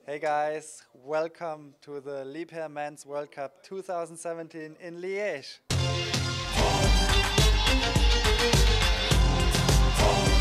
Hey guys, welcome to the Liebherr Men's World Cup 2017 in Liège.